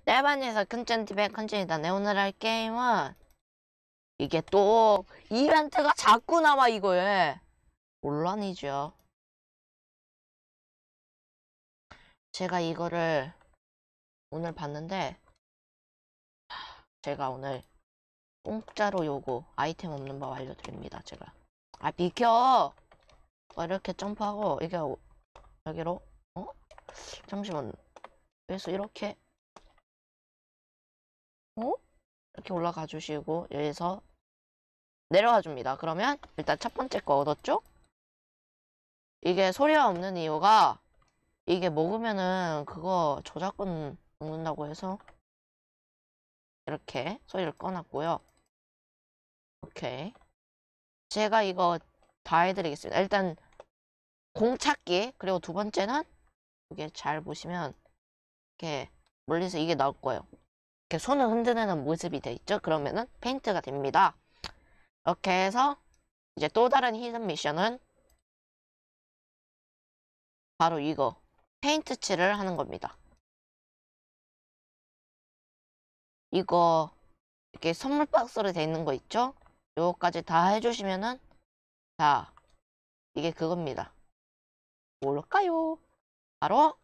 네, 반에서 큰짠TV의 큰짠이다. 네, 오늘 할 게임은 이게 또 이벤트가 자꾸 나와 이거에 논란이죠. 제가 이거를 오늘 봤는데 제가 오늘 공짜로 요거 아이템 없는 법 알려드립니다. 제가 비켜! 이렇게 점프하고 이게 여기로 잠시만, 그래서 이렇게 이렇게 올라가 주시고 여기서 내려와 줍니다. 그러면 일단 첫 번째 거 얻었죠? 이게 소리가 없는 이유가 이게 먹으면은 그거 저작권 먹는다고 해서 이렇게 소리를 꺼놨고요. 오케이. 제가 이거 다 해드리겠습니다. 일단 공 찾기, 그리고 두 번째는 이게 잘 보시면 이렇게 멀리서 이게 나올 거예요. 이렇게 손을 흔드는 모습이 돼 있죠? 그러면은 페인트가 됩니다. 이렇게 해서 이제 또 다른 히든 미션은 바로 이거 페인트 칠을 하는 겁니다. 이거 이렇게 선물 박스로 돼 있는 거 있죠? 요거까지 다 해주시면은 자, 이게 그겁니다. 뭘까요? 바로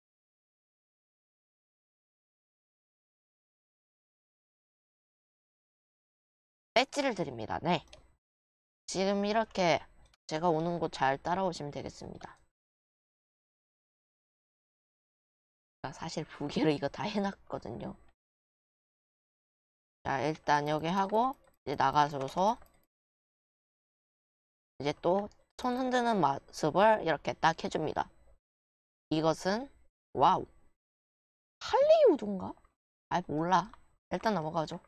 배지를 드립니다. 네. 지금 이렇게 제가 오는 곳 잘 따라오시면 되겠습니다. 사실 부기로 이거 다 해놨거든요. 자, 일단 여기 하고 이제 나가서서 이제 또 손 흔드는 모습을 이렇게 딱 해줍니다. 이것은 와우, 할리우드인가? 몰라. 일단 넘어가죠.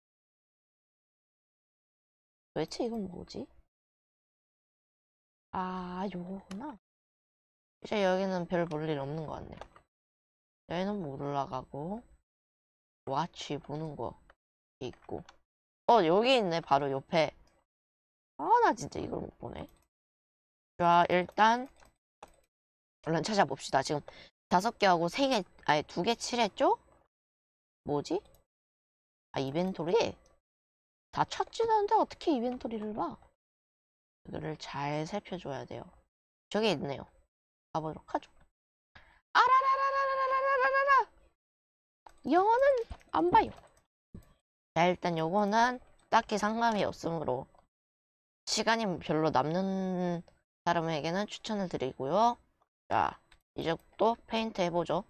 도대체 이건 뭐지? 요거구나. 이제 여기는 별 볼 일 없는 것 같네요. 여기는 못 올라가고 와치 보는 거 있고 여기 있네. 바로 옆에. 나 진짜 이걸 못 보네. 자, 일단 얼른 찾아봅시다. 지금 5개 하고 3개, 아니 2개 칠했죠? 뭐지? 이벤토리? 다 찾지도 않는데 어떻게 이벤토리를 봐? 이거를 잘 살펴줘야 돼요. 저기 있네요. 가보도록 하죠. 아라라라라라라라라라! 영어는 안 봐요. 자, 일단 요거는 딱히 상관이 없으므로 시간이 별로 남는 사람에게는 추천을 드리고요. 자, 이제 또 페인트 해보죠.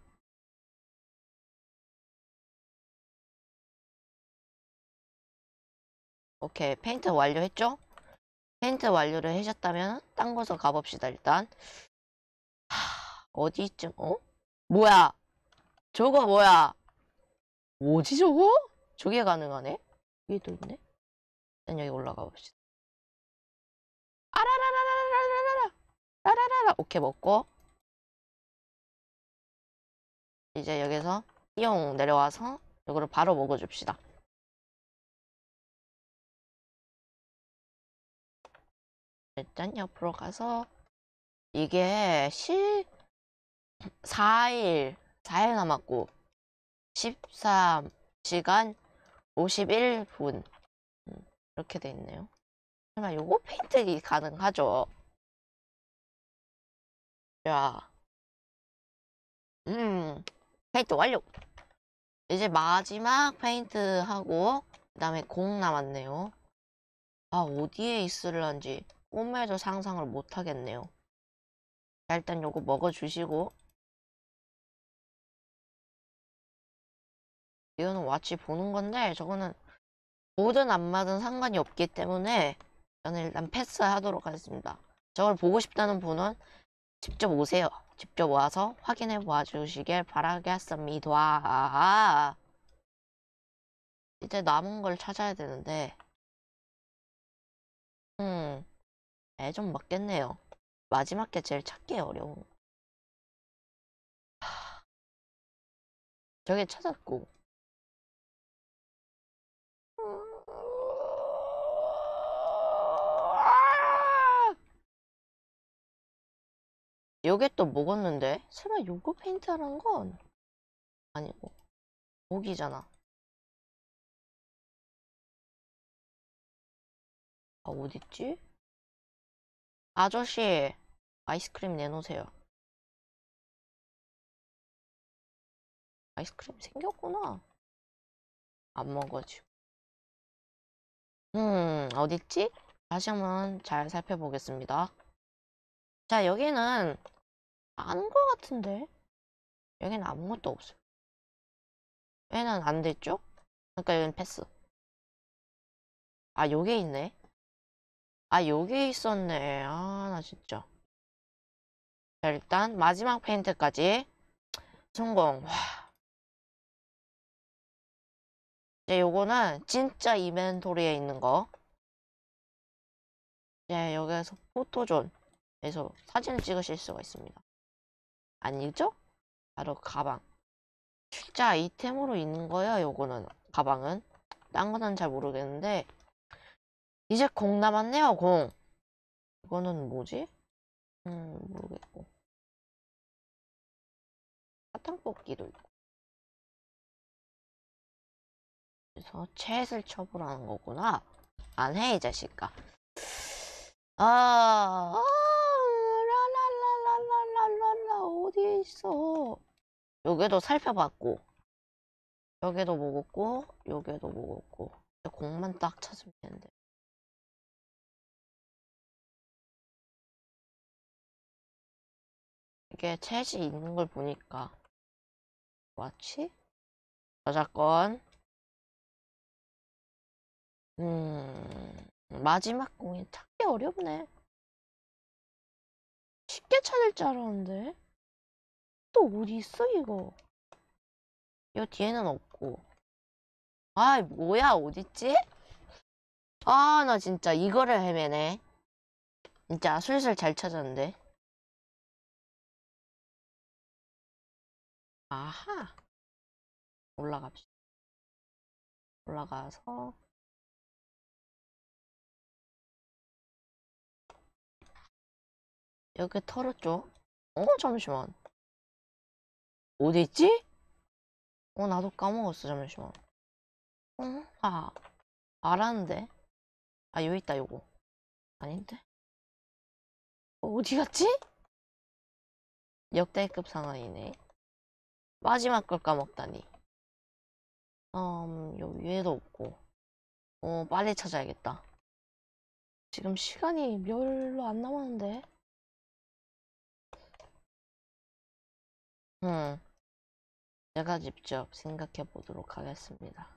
오케이, 페인트 완료했죠? 페인트 완료를 하셨다면 딴 곳으로 가봅시다. 일단 어디쯤? 뭐야? 저거 뭐야? 뭐지 저거? 저게 가능하네? 위에 또 있네? 일단 여기 올라가 봅시다. 아라라라라라라라라! 라라라라! 오케이, 먹고 이제 여기서 띠용 내려와서 이거를 바로 먹어줍시다. 일단 옆으로 가서 이게 4일 남았고 13시간 51분 이렇게 돼 있네요. 설마 요거 페인트기 가능하죠? 자, 페인트 완료! 이제 마지막 페인트 하고 그 다음에 공 남았네요. 어디에 있을런지 꿈에도 상상을 못하겠네요. 자, 일단 요거 먹어주시고 이거는 와치 보는 건데 저거는 뭐든 안 맞은 상관이 없기 때문에 저는 일단 패스하도록 하겠습니다. 저걸 보고 싶다는 분은 직접 오세요. 직접 와서 확인해 봐 주시길 바라겠습니다. 이제 남은 걸 찾아야 되는데 좀 맞겠네요. 마지막 게 제일 찾기 어려운. 저게 찾았고 요게 또 먹었는데 설마 요거 페인트 하는 건 아니고 고기잖아. 아, 어딨지? 아저씨, 아이스크림 내놓으세요. 아이스크림 생겼구나. 안 먹어지고. 어딨지? 다시 한번 잘 살펴보겠습니다. 자, 여기는 아는 것 같은데? 여기는 아무것도 없어요. 얘는 안 됐죠? 그러니까 여기는 패스. 아, 요게 있네. 아, 요게 있었네. 아, 나 진짜. 자, 일단 마지막 페인트까지 성공. 와, 이제 요거는 진짜 이벤토리에 있는 거. 이제 여기에서 포토존에서 사진을 찍으실 수가 있습니다. 아니죠? 바로 가방. 진짜 아이템으로 있는 거야, 요거는. 가방은. 딴 거는 잘 모르겠는데. 이제 공 남았네요, 공. 이거는 뭐지? 모르겠고. 사탕 뽑기도 있고. 그래서 챗을 쳐보라는 거구나. 안 해, 이 자식아. 라라라라라라라, 어디에 있어? 여기도 살펴봤고, 여기도 먹었고, 여기도 먹었고. 공만 딱 찾으면 되는데. 이게 챗이 있는 걸 보니까. 마치? 저작권. 마지막 공이 찾기 어렵네. 쉽게 찾을 줄 알았는데. 또 어디 있어, 이거? 이 뒤에는 없고. 아, 뭐야, 어딨지? 아, 나 진짜 이거를 헤매네. 진짜 슬슬 잘 찾았는데. 아하. 올라갑시다. 올라가서. 여기 털었죠? 잠시만. 어디 있지? 나도 까먹었어, 잠시만. 아, 알았는데. 아, 여기 있다, 요거. 아닌데? 어디 갔지? 역대급 상황이네. 마지막 걸 까먹다니. 요 위에도 없고. 빨리 찾아야겠다. 지금 시간이 별로 안 남았는데. 제가 직접 생각해 보도록 하겠습니다.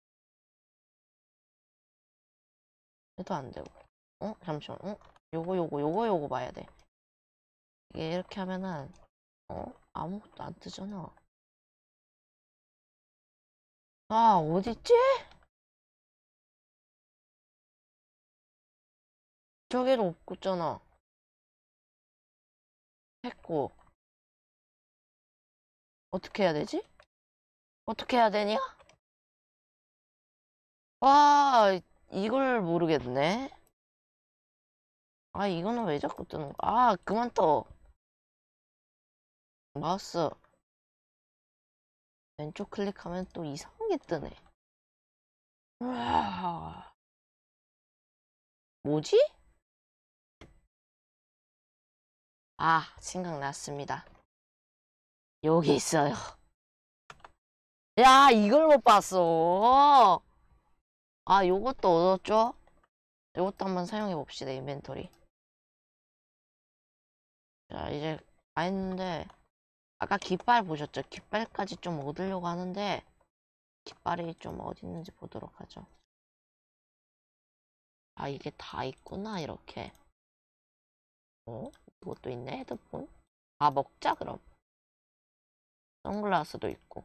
해도 안 되고. 잠시만. 요거 봐야 돼. 이게 이렇게 하면은, 아무것도 안 뜨잖아. 아, 어딨지? 저기도 없잖아. 했고. 어떻게 해야 되지? 어떻게 해야 되냐? 와, 이걸 모르겠네. 아, 이거는 왜 자꾸 뜨는 거야? 아, 그만 떠. 마우스 왼쪽 클릭하면 또 이상하게 뜨네. 와, 뭐지? 아, 생각났습니다. 여기 있어요. 야, 이걸 못 봤어. 아, 요것도 얻었죠? 요것도 한번 사용해 봅시다, 인벤토리. 자, 이제 다 했는데, 아까 깃발 보셨죠? 깃발까지 좀 얻으려고 하는데, 깃발이 좀 어디 있는지 보도록 하죠. 아, 이게 다 있구나, 이렇게. 이것도 있네, 헤드폰. 아, 먹자, 그럼. 선글라스도 있고.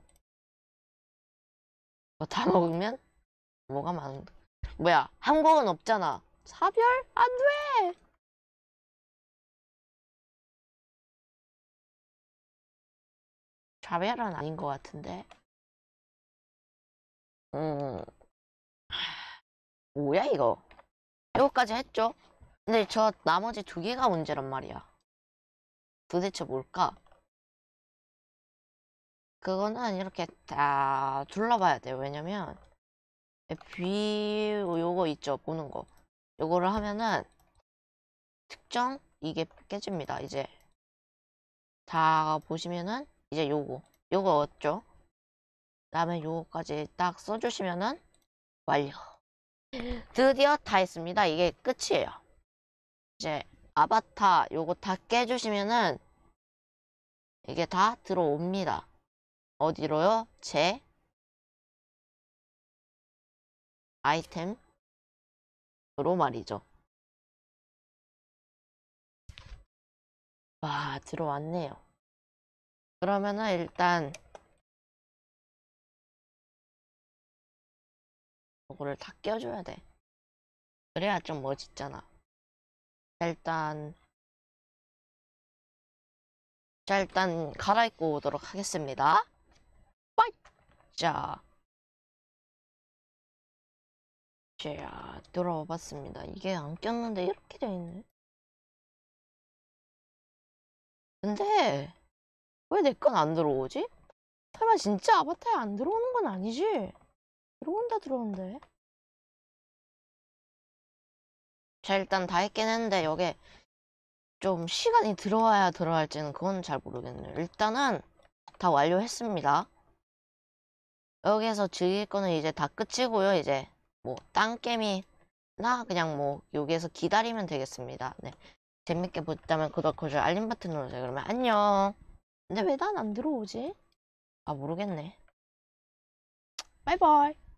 이거 다 먹으면 뭐가 많은, 뭐야, 한국은 없잖아. 사별? 안 돼! 차별은 아닌 것 같은데. 음, 뭐야, 이거. 이거까지 했죠? 근데 저 나머지 두 개가 문제란 말이야. 도대체 뭘까? 그거는 이렇게 다 둘러봐야 돼요. 왜냐면 요거 있죠, 보는 거. 요거를 하면은 특정 이게 깨집니다. 이제 다 보시면은 이제 요거 얻죠. 그다음에 요거까지 딱 써주시면은 완료. 드디어 다 했습니다. 이게 끝이에요. 이제 아바타 요거 다 깨주시면은 이게 다 들어옵니다. 어디로요? 제 아이템으로 말이죠. 와, 들어왔네요. 그러면은 일단 요거를 다 껴줘야 돼. 그래야 좀 멋있잖아. 일단 일단 갈아입고 오도록 하겠습니다. 빠이! 자, 들어와 봤습니다. 이게 안 꼈는데 이렇게 돼 있네. 근데 왜 내 건 안 들어오지? 설마 진짜 아바타에 안 들어오는 건 아니지? 들어온데. 자, 일단 다 했긴 했는데 여기 좀 시간이 들어와야 들어갈지는 그건 잘 모르겠네요. 일단은 다 완료했습니다. 여기에서 즐길 거는 이제 다 끝이고요. 이제 뭐 딴게임이나 그냥 뭐 여기에서 기다리면 되겠습니다. 네. 재밌게 보셨다면 구독, 좋아요, 알림 버튼 눌러주세요. 그러면 안녕. 근데 왜 난 안 들어오지? 아, 모르겠네. 바이바이.